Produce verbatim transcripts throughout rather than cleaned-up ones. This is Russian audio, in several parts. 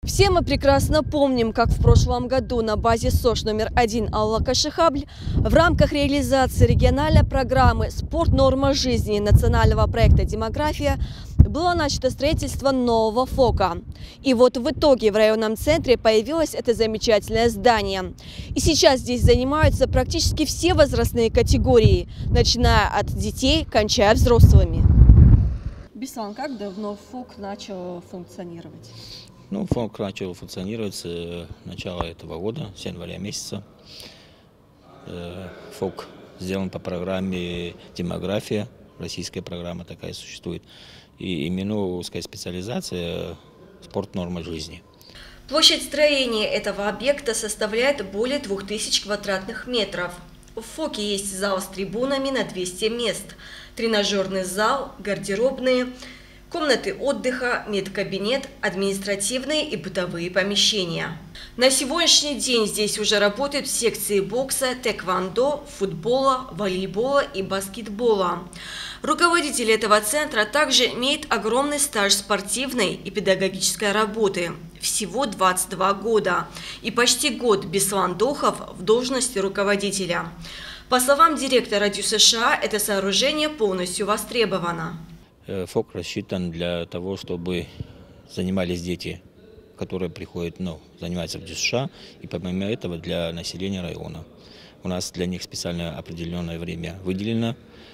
Все мы прекрасно помним, как в прошлом году на базе СОЖ номер один Алла-Кашихабль в рамках реализации региональной программы «Спорт. Норма жизни» национального проекта «Демография» было начато строительство нового ФОКа. И вот в итоге в районном центре появилось это замечательное здание. И сейчас здесь занимаются практически все возрастные категории, начиная от детей, кончая взрослыми. Беслан, как давно ФОК начал функционировать? Ну, ФОК начал функционировать с начала этого года, с января месяца. ФОК сделан по программе «Демография», российская программа такая существует, и именно узкая специализация «Спорт. Норма жизни». Площадь строения этого объекта составляет более двух тысяч квадратных метров. В ФОКе есть зал с трибунами на двести мест, тренажерный зал, гардеробные, комнаты отдыха, медкабинет, административные и бытовые помещения. На сегодняшний день здесь уже работают секции бокса, тэквондо, футбола, волейбола и баскетбола. Руководитель этого центра также имеет огромный стаж спортивной и педагогической работы. Всего двадцать два года. И почти год Беслан Дохов в должности руководителя. По словам директора ДЮСШ, это сооружение полностью востребовано. ФОК рассчитан для того, чтобы занимались дети, которые приходят, ну, занимаются в ДЮСШ, и помимо этого для населения района. У нас для них специально определенное время выделено.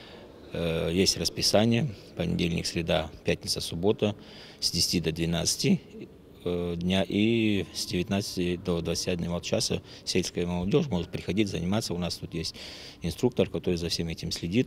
Есть расписание: понедельник, среда, пятница, суббота с десяти до двенадцати дня, и с девятнадцати до двадцати одного часа сельская молодежь может приходить заниматься. У нас тут есть инструктор, который за всем этим следит.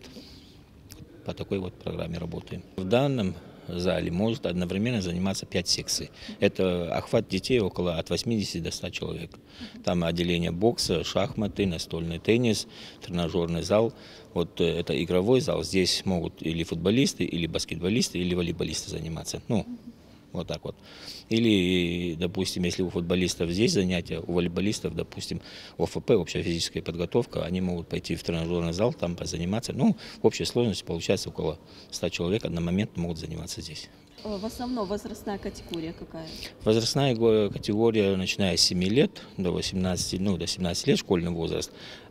По такой вот программе работаем. В данном зале может одновременно заниматься пять секций. Это охват детей около от восьмидесяти до ста человек. Там отделение бокса, шахматы, настольный теннис, тренажерный зал. Вот это игровой зал. Здесь могут или футболисты, или баскетболисты, или волейболисты заниматься. Ну, вот так вот. Или, допустим, если у футболистов здесь занятия, у волейболистов, допустим, ОФП, общая физическая подготовка, они могут пойти в тренажерный зал, там позаниматься. Ну, в общей сложности получается около ста человек одномоментно могут заниматься здесь. В основном возрастная категория какая? Возрастная категория, начиная с семи лет до восемнадцати, ну, до семнадцати лет, школьный возраст.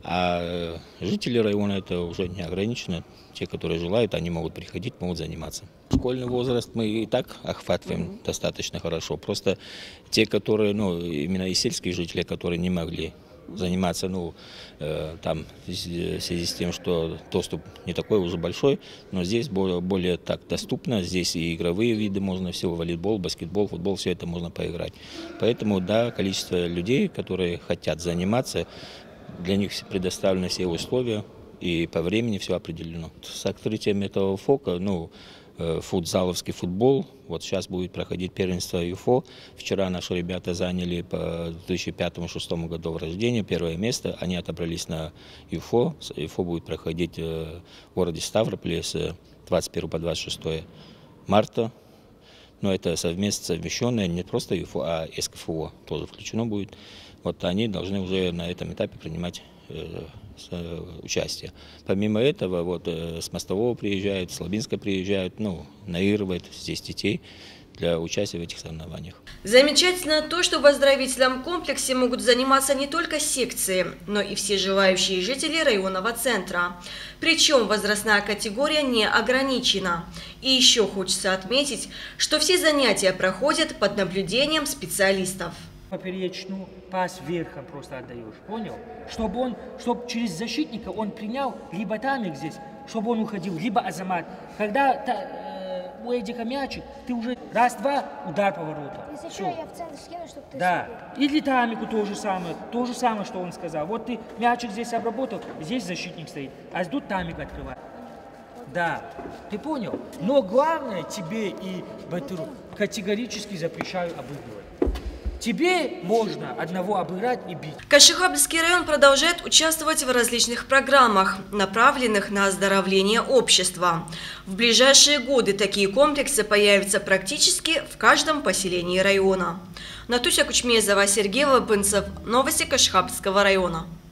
А жители района это уже не ограничено. Те, которые желают, они могут приходить, могут заниматься. Школьный возраст мы и так охватываем mm-hmm. достаточно хорошо. Просто те, которые, ну, именно из сельских жителей, которые не могли заниматься, ну, э, там, в связи с тем, что доступ не такой уже большой, но здесь более, более так доступно, здесь и игровые виды можно, все, волейбол, баскетбол, футбол, все это можно поиграть. Поэтому, да, количество людей, которые хотят заниматься, для них предоставлены все условия, и по времени все определено. С открытием этого ФОКа, ну, футзаловский футбол, вот сейчас будет проходить первенство ЮФО. Вчера наши ребята заняли по две тысячи пятому — две тысячи шестому году рождения первое место. Они отобрались на ЮФО. ЮФО будет проходить в городе Ставрополе с двадцать первого по двадцать шестое марта. Но это совместно совмещенное, не просто ЮФО, а СКФО тоже включено будет. Вот они должны уже на этом этапе принимать участие. Помимо этого, вот с Мостового приезжают, с Слабинска приезжают, ну, наигрывают здесь детей для участия в этих соревнованиях. Замечательно то, что в оздоровительном комплексе могут заниматься не только секции, но и все желающие жители районного центра. Причем возрастная категория не ограничена. И еще хочется отметить, что все занятия проходят под наблюдением специалистов. Поперечную пас верхом просто отдаешь, понял? Чтобы он, чтобы через защитника он принял либо Тамик здесь, чтобы он уходил, либо Азамат. Когда та, э, у Эдика мячик, ты уже раз-два, удар поворота. Если что, я в центр скину, чтобы ты... Да. Или Тамику то же самое, то же самое, что он сказал. Вот ты мячик здесь обработал, здесь защитник стоит, а тут Тамик открывает. Да, ты понял? Но главное, тебе и Батыру категорически запрещаю обыгрывать. Тебе можно одного обыграть и бить. Кашихабльский район продолжает участвовать в различных программах, направленных на оздоровление общества. В ближайшие годы такие комплексы появятся практически в каждом поселении района. Натуся Кучмезова, Сергей Лабынцев. Новости Кашихабльского района.